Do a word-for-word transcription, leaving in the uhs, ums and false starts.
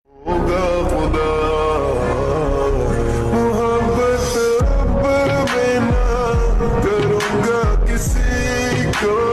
होगा खुदा मोहब्बत अब मैं ना करूँगा किसी को।